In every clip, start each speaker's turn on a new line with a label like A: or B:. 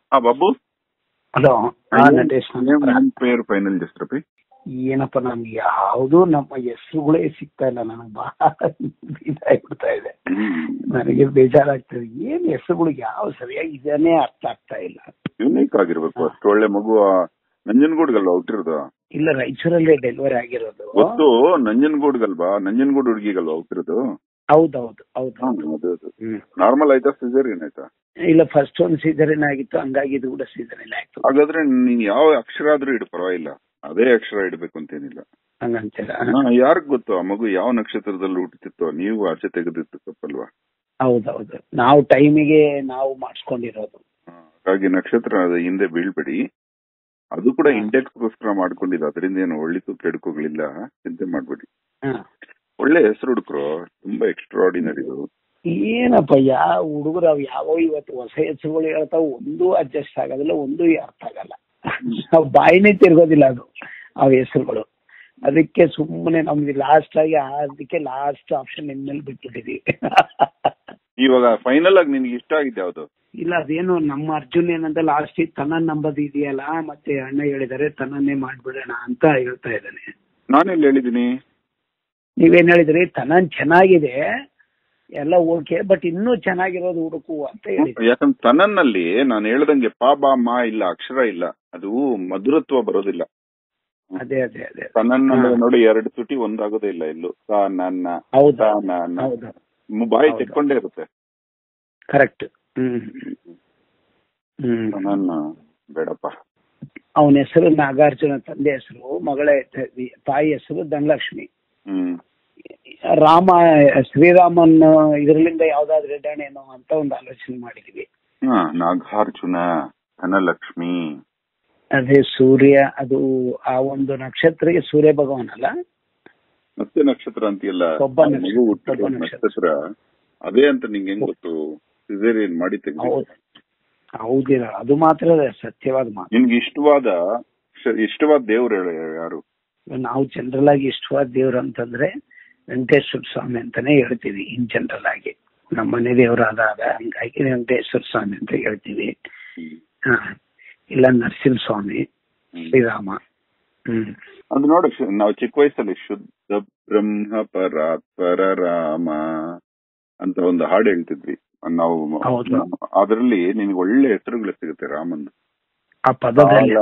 A: Babu
B: hello. Natesh
A: pair final ಜಸ್ಟ್ರಪಿ
B: ಏನಪ್ಪ, ನಮ್ಗೆ ಯಾವುದು ನಮ್ಮ ಹೆಸರುಗಳೇ ಸಿಗ್ತಾ ಇಲ್ಲ. ನನಗೆ ಬಹಳ ಇದಾಗ್ಬಿಡ್ತಾ ಇದೆ. ನನಗೆ ಬೇಜಾರಾಗ್ತದೆ. ಏನ್ ಹೆಸರುಗಳು ಯಾವ ಸರಿಯಾಗಿ ಇದೇನೆ ಅರ್ಥ ಆಗ್ತಾ ಇಲ್ಲ.
A: ಯುನೀಕ್ ಆಗಿರ್ಬೇಕು. ಅಷ್ಟು ಒಳ್ಳೆ ಮಗು ನಂಜನಗೂಡ್ಗಲ್ವಾ ಹುಟ್ಟಿರೋದು?
B: ಇಲ್ಲ, ರಾಯಚೂರಲ್ಲೇ ಡೆಲಿವರಿ ಆಗಿರೋದು.
A: ಗೊತ್ತು, ನಂಜನಗೂಡ್ಗಲ್ವಾ? ನಂಜನಗೂಡ್ ಹುಡುಗಿಗಲ್ವಾ ಹುಟ್ಟಿರೋದು?
B: ಹೌದೌದು ಹೌದು.
A: ನಾರ್ಮಲ್ ಆಯ್ತಾ ಸಿಸೇರಿಯನ್ ಆಯ್ತಾ?
B: ಇಲ್ಲ, ಫಸ್ಟ್ ಒಂದು ಸೀಸರಿನ್ ಆಗಿತ್ತು, ಹಂಗಾಗಿ ಇದು ಕೂಡ ಸೀಸರಿನ್ ಆಯ್ತು.
A: ಹಾಗಾದ್ರೆ ನೀನ್ ಯಾವ ಅಕ್ಷರ ಆದ್ರೂ ಇಡು, ಪರವಾಗಿಲ್ಲ. ಅದೇ ಅಕ್ಷರ ಇಡ್ಬೇಕು ಅಂತೇನಿಲ್ಲ.
B: ಹಂಗಂತೀರ?
A: ಯಾರಿಗ್ ಗೊತ್ತು ಆ ಮಗು ಯಾವ ನಕ್ಷತ್ರದಲ್ಲಿ ಹುಟ್ಟುತ್ತಿತ್ತೋ? ನೀವು ಆಚೆ ತೆಗೆದಿತ್ತು ತಪ್ಪಲ್ವಾ?
B: ಹೌದೌದು, ನಾವು ಟೈಮಿಗೆ ನಾವು ಮಾಡಿಸ್ಕೊಂಡಿರೋದು.
A: ಹಾಗಾಗಿ ನಕ್ಷತ್ರ ಹಿಂದೆ ಬೀಳ್ಬೇಡಿ. ಅದು ಕೂಡ ಇಂಡೆಕ್ಸ್ಗೋಸ್ಕರ ಮಾಡ್ಕೊಂಡಿದ್ದು, ಅದರಿಂದ ಏನು ಒಳ್ಳಿತು ಕೆಡುಕುಗಳಿಲ್ಲ, ಚಿಂತೆ ಮಾಡ್ಬೇಡಿ. ಒಳ್ಳೆ ಹೆಸರು ಹುಡುಕ್ರು, ತುಂಬಾ ಎಕ್ಸ್ಟ್ರಾರ್ಡಿನರಿ.
B: ಏನಪ್ಪ, ಯಾವ ಹುಡುಗರು ಅವ್ ಯಾವ ಇವತ್ತು ಹೊಸ ಹೆಸರುಗಳು ಹೇಳ್ತಾವ, ಒಂದು ಅಡ್ಜಸ್ಟ್ ಆಗೋದಿಲ್ಲ, ಒಂದು ಅರ್ಥ ಆಗಲ್ಲ. ನಾವು ಬಾಯಿನೇ ತಿರ್ಗೋದಿಲ್ಲ ಅದು ಆ ಹೆಸರುಗಳು. ಅದಕ್ಕೆ ಸುಮ್ಮನೆ ನಮ್ಗೆ ಲಾಸ್ಟ್ ಆಗಿ ಅದಕ್ಕೆ ಲಾಸ್ಟ್ ಆಪ್ಷನ್ ಇನ್ಮೇಲೆ ಬಿಟ್ಬಿಟ್ಟಿದೀವಿ.
A: ಇವಾಗ ಫೈನಲ್ ಆಗಿ ನಿನ್ಗೆ ಇಷ್ಟ ಆಗಿದೆ ಯಾವ್ದು?
B: ಇಲ್ಲ, ಅದೇನು ನಮ್ಮ ಅರ್ಜುನ್ ಏನಂತ ಲಾಸ್ಟ್ ತನ್ನ ನಂಬದು ಇದೆಯಲ್ಲ, ಮತ್ತೆ ಅಣ್ಣ ಹೇಳಿದಾರೆ ತನ್ನನ್ನೇ ಮಾಡ್ಬಿಡೋಣ ಅಂತ ಹೇಳ್ತಾ ಇದ್ದಾನೆ.
A: ನಾನೆಲ್ಲಿ ಹೇಳಿದೀನಿ?
B: ನೀವೇನ್ ಹೇಳಿದ್ರಿ? ತನ್ನ ಚೆನ್ನಾಗಿದೆ ಎಲ್ಲ ಓಕೆ, ಬಟ್ ಇನ್ನೂ ಚೆನ್ನಾಗಿರೋದು ಹುಡುಕು ಅಂತ ಹೇಳಿ.
A: ಯಾಕಂದ್ರೆ ತನ್ನಲ್ಲಿ ನಾನು ಹೇಳ್ದಂಗೆ ಪಾ ಬಾ ಮಾ ಇಲ್ಲ, ಅಕ್ಷರ ಇಲ್ಲ, ಅದು ಮಧುರತ್ವ ಬರೋದಿಲ್ಲ.
B: ಅದೇ ಅದೇ ಅದೇ
A: ತನ್ನ ನೋಡಿ, ಎರಡು ತುಟಿ ಒಂದಾಗೋದೇ ಇಲ್ಲ ಎಲ್ಲೂ. ನನ್ನ ಬಾಯಿ ತೆಕ್ಕೊಂಡೇ ಇರುತ್ತೆ.
B: ಕರೆಕ್ಟ್.
A: ನನ್ನ ಬೇಡಪ್ಪ.
B: ಅವನ ಹೆಸರು ನಾಗಾರ್ಜುನ, ತಂದೆ ಹೆಸರು, ಮಗಳ ತಾಯಿ ಹೆಸರು ಧನಲಕ್ಷ್ಮಿ. ರಾಮ, ಶ್ರೀರಾಮನ್ ಇದರಲ್ಲಿಂದ ಯಾವ್ದಾದ್ರು ಇಡಣೇನೋ ಅಂತ ಒಂದು ಆಲೋಚನೆ ಮಾಡಿದೀವಿ.
A: ನಾಗಾರ್ಜುನ, ಧನಲಕ್ಷ್ಮಿ,
B: ಅದೇ ಸೂರ್ಯ, ಅದು ಆ ಒಂದು ನಕ್ಷತ್ರಕ್ಕೆ ಸೂರ್ಯ ಭಗವಾನ್ ಅಲ್ಲ,
A: ಮತ್ತೆ ನಕ್ಷತ್ರ ಅಂತೀಯಲ್ಲ,
B: ಒಬ್ಬ
A: ನಕ್ಷತ್ರ ಅದೇ ಅಂತ ನಿಂಗೆ ಹೆಂಗ್ ಗೊತ್ತು? ಸಿಸೇರಿಯನ್ ಮಾಡಿ ತೆಗೆದು.
B: ಹೌದಿರ, ಅದು ಮಾತ್ರ ಸತ್ಯವಾದ ಮಾತು.
A: ನಿಮ್ಗೆ ಇಷ್ಟವಾದ ದೇವ್ರು ಯಾರು?
B: ನಾವು ಜನರಲ್ ಆಗಿ ಇಷ್ಟವಾದ ದೇವ್ರು ಅಂತಂದ್ರೆ ವೆಂಕಟೇಶ್ವರ ಸ್ವಾಮಿ ಅಂತಾನೆ ಹೇಳ್ತೀವಿ. ಇನ್ ಜನರಲ್ ಆಗಿ ನಮ್ಮ ಮನೆ ದೇವರಾದಾಗ ಹಂಗಾಗಿ ವೆಂಕಟೇಶ್ವರ ಸ್ವಾಮಿ ಅಂತ ಹೇಳ್ತೀವಿ. ಇಲ್ಲ ನರಸಿಂಹ ಸ್ವಾಮಿ, ಶ್ರೀರಾಮ.
A: ಅದು ನೋಡಿ, ನಾವು ಚಿಕ್ಕ ವಯಸ್ಸಲ್ಲಿ ಶುದ್ಧ ಬ್ರಹ್ಮ ಪರಾತ್ಪರ ರಾಮ ಅಂತ ಒಂದು ಹಾಡು ಹೇಳ್ತಿದ್ವಿ ನಾವು. ಅದರಲ್ಲಿ ನಿನ್ಗೆ ಒಳ್ಳೆ ಹೆಸರುಗಳು ಸಿಗುತ್ತೆ ರಾಮಂದು.
B: ಆ ಪದದಲ್ಲಿ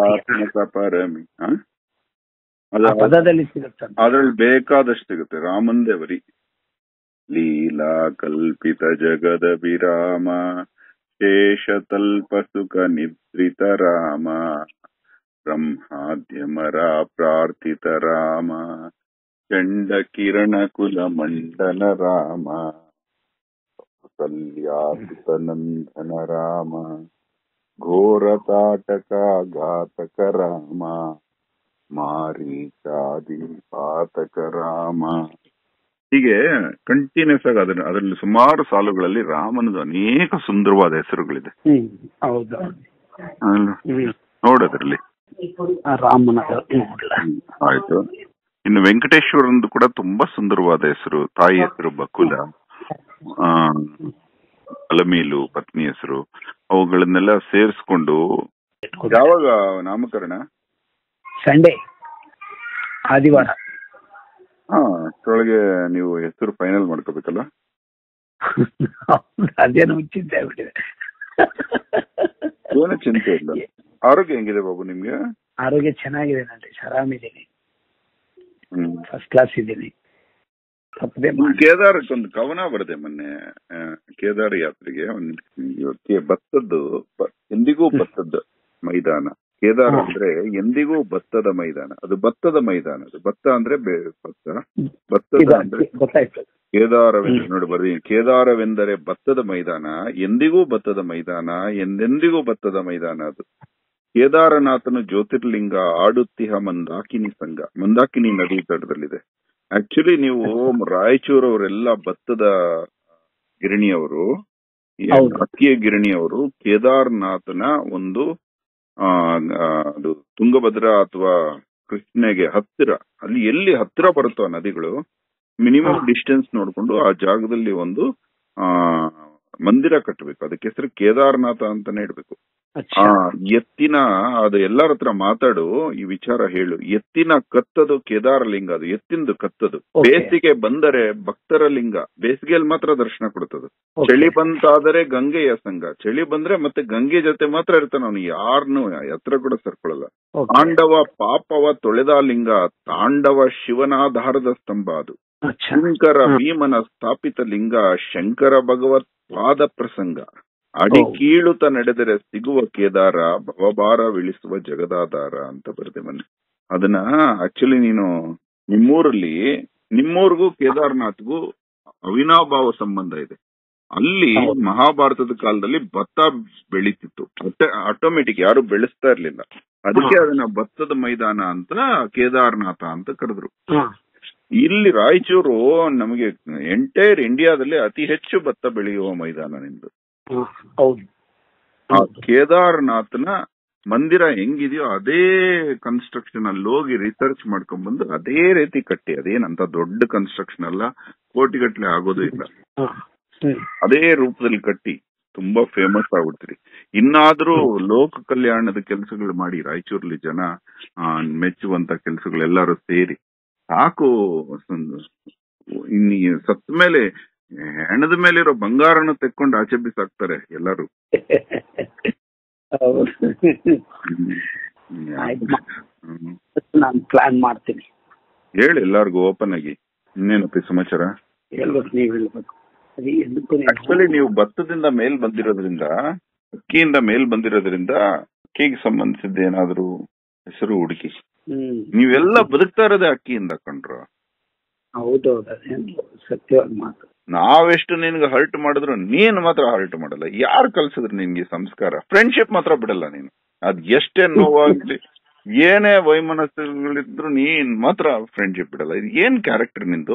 B: ಸಿಗುತ್ತೆ,
A: ಅದ್ರಲ್ಲಿ ಬೇಕಾದಷ್ಟು ಸಿಗುತ್ತೆ. ರಾಮಂದೇ ಬರಿ ಲೀಲಾ ಕಲ್ಪಿತ ಜಗದ ವಿರಾಮ, ಶೇಷತಲ್ಪ ಸುಖ ನಿದ್ರಿತ ರಾಮ, ಬ್ರಹ್ಮಾದ್ಯಮರ ಪ್ರಾರ್ಥಿತ ರಾಮ, ಚಂಡ ಕಿರಣ ಕುಲ ಮಂಡಲ ರಾಮ, ಕಲ್ಯಾಸುತ ನಂದನ ರಾಮ, ಘೋರ ತಾಟಕ ಘಾತಕ ರಾಮ, ಮಾರೀಚಾದಿ ಪಾತಕ ರಾಮ. ಹೀಗೆ ಕಂಟಿನ್ಯೂಸ್ ಆಗಿ ಅದರಲ್ಲಿ ಸುಮಾರು ಸಾಲುಗಳಲ್ಲಿ ರಾಮನದು ಅನೇಕ ಸುಂದರವಾದ ಹೆಸರುಗಳಿದೆ. ನೋಡೋದ್ರಲ್ಲಿ
B: ರಾಮನ
A: ಆಯ್ತು. ಇನ್ನು ವೆಂಕಟೇಶ್ವರಂದು ಕೂಡ ತುಂಬಾ ಸುಂದರವಾದ ಹೆಸರು. ತಾಯಿ ಹೆಸರು ಬಕುಲ, ಅಲಮೀಲು ಪತ್ನಿ ಹೆಸರು. ಅವುಗಳನ್ನೆಲ್ಲ ಸೇರಿಸ್ಕೊಂಡು ಯಾವಾಗ ನಾಮಕರಣ?
B: ಸಂಡೇ, ಆದಿವಾರ.
A: ಅಷ್ಟರೊಳಗೆ ನೀವು ಹೆಸರು ಫೈನಲ್ ಮಾಡ್ಕೋಬೇಕಲ್ಲ?
B: ಅದೇನು ಚಿಂತೆ ಆಗ್ಬಿಟ್ಟಿದೆ.
A: ಏನು ಚಿಂತೆ ಇಲ್ಲ. ಆರೋಗ್ಯ ಹೆಂಗಿದೆ ಬಾಬು ನಿಮ್ಗೆ?
B: ಆರೋಗ್ಯ ಚೆನ್ನಾಗಿದೆ ನೋಡಿ, ಆರಾಮಿದ್ದೀನಿ, ಫಸ್ಟ್ ಕ್ಲಾಸ್ ಇದ್ದೀನಿ.
A: ಕೇದಾರಕ್ಕೊಂದು ಕವನ ಬರದೆ ಮೊನ್ನೆ. ಕೇದಾರ ಯಾತ್ರೆಗೆ ಭತ್ತದ್ದು, ಎಂದಿಗೂ ಭತ್ತದ ಮೈದಾನ. ಕೇದಾರ ಅಂದ್ರೆ ಎಂದಿಗೂ ಭತ್ತದ ಮೈದಾನ. ಅದು ಭತ್ತದ ಮೈದಾನ. ಅದು ಭತ್ತ ಅಂದ್ರೆ ಭತ್ತದ ಅಂದ್ರೆ ಕೇದಾರವೆಂದ್ರೆ ನೋಡಿ ಬರ್ರಿ. ಕೇದಾರವೆಂದರೆ ಭತ್ತದ ಮೈದಾನ, ಎಂದಿಗೂ ಭತ್ತದ ಮೈದಾನ, ಎಂದೆಂದಿಗೂ ಭತ್ತದ ಮೈದಾನ. ಅದು ಕೇದಾರನಾಥನು ಜ್ಯೋತಿರ್ಲಿಂಗ, ಆಡುತ್ತಿಹ ಮಂದಾಕಿನಿ ಸಂಘ. ಮಂದಾಕಿನಿ ನದಿ ತಟದಲ್ಲಿದೆ. ಆಕ್ಚುಲಿ ನೀವು ರಾಯಚೂರವರೆಲ್ಲ ಭತ್ತದ ಗಿರಣಿಯವರು, ಅಕ್ಕಿಯ ಗಿರಣಿಯವರು ಕೇದಾರನಾಥನ ಒಂದು ಅದು ತುಂಗಭದ್ರಾ ಅಥವಾ ಕೃಷ್ಣೆಗೆ ಹತ್ತಿರ, ಅಲ್ಲಿ ಎಲ್ಲಿ ಹತ್ತಿರ ಬರುತ್ತೋ ನದಿಗಳು, ಮಿನಿಮಮ್ ಡಿಸ್ಟೆನ್ಸ್ ನೋಡ್ಕೊಂಡು ಆ ಜಾಗದಲ್ಲಿ ಒಂದು ಮಂದಿರ ಕಟ್ಟಬೇಕು. ಅದಕ್ಕೆ ಹೆಸರು ಕೇದಾರನಾಥ ಅಂತಾನೆ ಇಡ್ಬೇಕು. ಎತ್ತಿನ ಅದು ಎಲ್ಲರ ಹತ್ರ ಮಾತಾಡು, ಈ ವಿಚಾರ ಹೇಳು. ಎತ್ತಿನ ಕತ್ತದು ಕೇದಾರ ಲಿಂಗ, ಅದು ಎತ್ತಿಂದು ಕತ್ತದು. ಬೇಸಿಗೆ ಬಂದರೆ ಭಕ್ತರ ಲಿಂಗ, ಬೇಸಿಗೆಯಲ್ಲಿ ಮಾತ್ರ ದರ್ಶನ ಕೊಡ್ತದು. ಚಳಿ ಬಂತಾದರೆ ಗಂಗೆಯ ಸಂಘ, ಚಳಿ ಬಂದ್ರೆ ಮತ್ತೆ ಗಂಗೆ ಜೊತೆ ಮಾತ್ರ ಇರ್ತಾನ ಅವನು, ಯಾರನ್ನು ಎತ್ತರ ಕೂಡ ಸರ್ಕೊಳ್ಳಲ್ಲ. ತಾಂಡವ ಪಾಪವ ತೊಳೆದ ಲಿಂಗ, ತಾಂಡವ ಶಿವನಾಧಾರದ ಸ್ತಂಭ ಅದು. ಶಂಕರ ಭೀಮನ ಸ್ಥಾಪಿತ ಲಿಂಗ, ಶಂಕರ ಭಗವತ್ ಪಾದ ಪ್ರಸಂಗ. ಅಡಿ ಕೀಳುತ್ತ ನಡೆದರೆ ಸಿಗುವ ಕೇದಾರ, ಭವಭಾರವಿಳಿಸುವ ಜಗದಾಧಾರ ಅಂತ ಬರುತ್ತೆ ಮೊನ್ನೆ. ಅದನ್ನ ಆಕ್ಚುಲಿ ನೀನು ನಿಮ್ಮೂರಿಗೂ ಕೇದಾರ್ನಾಥ್ಗೂ ಅವಿನಾಭಾವ ಸಂಬಂಧ ಇದೆ. ಅಲ್ಲಿ ಮಹಾಭಾರತದ ಕಾಲದಲ್ಲಿ ಭತ್ತ ಬೆಳೀತಿತ್ತು, ಆಟೋಮೆಟಿಕ್, ಯಾರು ಬೆಳೆಸ್ತಾ ಇರ್ಲಿಲ್ಲ. ಅದಕ್ಕೆ ಅದನ್ನ ಭತ್ತದ ಮೈದಾನ ಅಂತ ಕೇದಾರ್ನಾಥ ಅಂತ ಕರೆದ್ರು. ಇಲ್ಲಿ ರಾಯಚೂರು ನಮಗೆ ಎಂಟೈರ್ ಇಂಡಿಯಾದಲ್ಲಿ ಅತಿ ಹೆಚ್ಚು ಭತ್ತ ಬೆಳೆಯುವ ಮೈದಾನ ನಿಮ್ದು. ಆ ಕೇದಾರ್ನಾಥ್ನ ಮಂದಿರ ಹೆಂಗಿದೆಯೋ ಅದೇ ಕನ್ಸ್ಟ್ರಕ್ಷನ್ ಅಲ್ಲಿ ಹೋಗಿ ರಿಸರ್ಚ್ ಮಾಡ್ಕೊಂಡ್ ಬಂದು ಅದೇ ರೀತಿ ಕಟ್ಟಿ, ಅದೇನಂತ ದೊಡ್ಡ ಕನ್ಸ್ಟ್ರಕ್ಷನ್ ಅಲ್ಲ, ಕೋಟಿಗಟ್ಲೆ ಆಗೋದು ಇಲ್ಲ, ಅದೇ ರೂಪದಲ್ಲಿ ಕಟ್ಟಿ ತುಂಬಾ ಫೇಮಸ್ ಆಗ್ಬಿಡ್ತೀರಿ. ಇನ್ನಾದ್ರೂ ಲೋಕ ಕಲ್ಯಾಣದ ಕೆಲಸಗಳು ಮಾಡಿ ರಾಯಚೂರಲ್ಲಿ ಜನ ಮೆಚ್ಚುವಂತ ಕೆಲಸಗಳೆಲ್ಲರೂ ಸೇರಿ ಸಾಕು. ಇನ್ನು ಸತ್ತ ಮೇಲೆ ಹೆಣದ ಮೇಲಿರೋ ಬಂಗಾರನ ತೆಕ್ಕೊಂಡು ಆಚೆ ಬಿಸಾಕ್ತಾರೆ ಎಲ್ಲರೂ.
B: ನಾನು ಪ್ಲಾನ್ ಮಾಡ್ತೀನಿ.
A: ಹೇಳಿ ಎಲ್ಲಾರ್ಗು ಓಪನ್ ಆಗಿ, ಇನ್ನೇನಪ್ಪ ಸಮಾಚಾರ
B: ಹೇಳ್ಬೇಕು, ನೀವ್ ಹೇಳ್ಬೇಕು.
A: ಆಕ್ಚುಲಿ ನೀವು ಭತ್ತದಿಂದ ಮೇಲ್ ಬಂದಿರೋದ್ರಿಂದ, ಅಕ್ಕಿಯಿಂದ ಮೇಲ್ ಬಂದಿರೋದ್ರಿಂದ ಅಕ್ಕಿಗೆ ಸಂಬಂಧಿಸಿದ ಏನಾದ್ರು ಹೆಸರು ಹುಡುಕಿ. ನೀವೆಲ್ಲ ಬದುಕ್ತಾ ಇರೋದೇ ಅಕ್ಕಿಯಿಂದ ಕಂಡ್ರು.
B: ಹೌದೌದು, ಸತ್ಯವಾದ ಮಾತು.
A: ನಾವೆಷ್ಟು ನಿನ್ಗೆ ಹರ್ಟ್ ಮಾಡಿದ್ರು ನೀನ್ ಮಾತ್ರ ಹರ್ಟ್ ಮಾಡಲ್ಲ. ಯಾರು ಕಲ್ಸಿದ್ರು ನಿನ್ಗೆ ಸಂಸ್ಕಾರ? ಫ್ರೆಂಡ್ಶಿಪ್ ಮಾತ್ರ ಬಿಡಲ್ಲ ನೀನು. ಅದ್ ಎಷ್ಟೇ ನೋವಾಗ್ಲಿ, ಏನೇ ವೈಮನಸ್ಸುಗಳಿದ್ರು ನೀನ್ ಮಾತ್ರ ಫ್ರೆಂಡ್ಶಿಪ್ ಬಿಡಲ್ಲ. ಇದು ಏನ್ ಕ್ಯಾರೆಕ್ಟರ್ ನಿಂದು?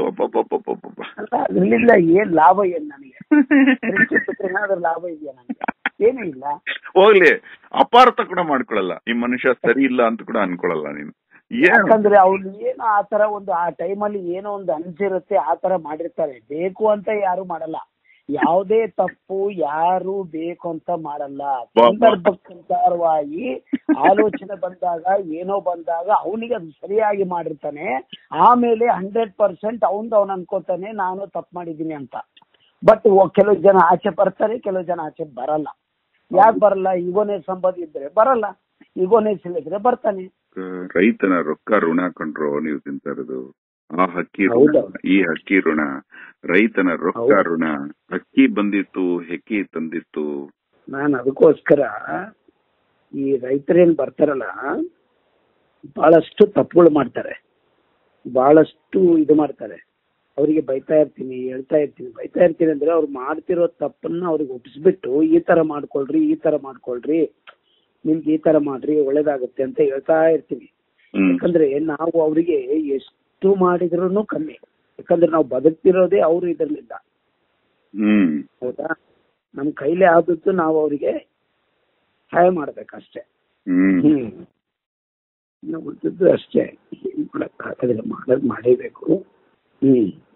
B: ಅದರಿಂದ ಏನ್ ಲಾಭ ಏನ್ ನನಗೆ? ಏನಾದ್ರೂ ಲಾಭ ಇದೆಯಾ ನನಗೆ? ಏನೂ ಇಲ್ಲ.
A: ಹೋಗ್ಲಿ, ಅಪಾರ್ಥ ಕೂಡ ಮಾಡ್ಕೊಳಲ್ಲ. ಈ ಮನುಷ್ಯ ಸರಿ ಇಲ್ಲ ಅಂತ ಕೂಡ ಅನ್ಕೊಳಲ್ಲ ನೀನು.
B: ಯಾಕಂದ್ರೆ ಅವ್ರು ಏನೋ ಆತರ ಒಂದು ಆ ಟೈಮಲ್ಲಿ ಏನೋ ಒಂದು ಅನ್ಸಿರುತ್ತೆ, ಆತರ ಮಾಡಿರ್ತಾರೆ. ಬೇಕು ಅಂತ ಯಾರು ಮಾಡಲ್ಲ. ಯಾವುದೇ ತಪ್ಪು ಯಾರು ಬೇಕು ಅಂತ ಮಾಡಲ್ಲ. ಸಂದರ್ಭಕ್ಕನುಸಾರವಾಗಿ ಆಲೋಚನೆ ಬಂದಾಗ, ಏನೋ ಬಂದಾಗ ಅವನಿಗೆ ಅದು ಸರಿಯಾಗಿ ಮಾಡಿರ್ತಾನೆ. ಆಮೇಲೆ 100% ಅವನು ಅನ್ಕೋತಾನೆ ನಾನು ತಪ್ಪು ಮಾಡಿದ್ದೀನಿ ಅಂತ. ಬಟ್ ಕೆಲವು ಜನ ಆಚೆ ಬರ್ತಾರೆ, ಕೆಲವು ಜನ ಆಚೆ ಬರಲ್ಲ. ಯಾಕೆ ಬರಲ್ಲ? ಈಗೋನೇ ಸಂಬಂಧ ಇದ್ರೆ ಬರಲ್ಲ, ಈಗೋನೇ ಇದ್ರೆ ಬರ್ತಾನೆ.
A: ರೈತನ ರೊಕ್ಕ ಋಣ ಕಂಡ್ರು ನೀವು ತಿಂತಾ ಇರೋದು. ಆ ಹಕ್ಕಿ ಋಣ, ಈ ಹಕ್ಕಿ ಋಣ, ರೈತನ ರೊಕ್ಕ ಋಣ. ಹಕ್ಕಿ ಬಂದಿತ್ತು, ಹೆಕ್ಕಿ ತಂದಿತ್ತು.
B: ನಾನು ಅದಕ್ಕೋಸ್ಕರ ಈ ರೈತರೇನ್ ಬರ್ತಾರಲ್ಲ, ಬಹಳಷ್ಟು ತಪ್ಪುಗಳು ಮಾಡ್ತಾರೆ, ಬಹಳಷ್ಟು ಇದು ಮಾಡ್ತಾರೆ. ಅವರಿಗೆ ಬೈತಾ ಇರ್ತೀನಿ, ಹೇಳ್ತಾ ಇರ್ತೀನಿ. ಬೈತಾ ಇರ್ತೀನಿ ಅಂದ್ರೆ ಅವ್ರು ಮಾಡ್ತಿರೋ ತಪ್ಪನ್ನ ಅವ್ರಿಗೆ ಒಪ್ಪಿಸ್ಬಿಟ್ಟು ಈ ತರ ಮಾಡ್ಕೊಳ್ರಿ, ಈ ತರ ಮಾಡ್ಕೊಳ್ರಿ, ನಿಮ್ಗೆ ಈ ತರ ಮಾಡ್ರಿ ಒಳ್ಳೇದಾಗುತ್ತೆ ಅಂತ ಹೇಳ್ತಾ ಇರ್ತೀವಿ. ಯಾಕಂದ್ರೆ ನಾವು ಅವರಿಗೆ ಎಷ್ಟು ಮಾಡಿದ್ರು ಕಮ್ಮಿ. ಯಾಕಂದ್ರೆ ನಾವು ಬದುಕ್ತಿರೋದೇ ಅವರು ಇದರ್ಲಿಂದ. ಹೌದಾ? ನಮ್ ಕೈಲೇ ಆದದ್ದು ನಾವು ಅವರಿಗೆ ಸಹಾಯ ಮಾಡ್ಬೇಕಷ್ಟೇ. ಉಳಿದದ್ದು ಅಷ್ಟೇ, ಮಾಡೋದ್ ಮಾಡಲೇಬೇಕು.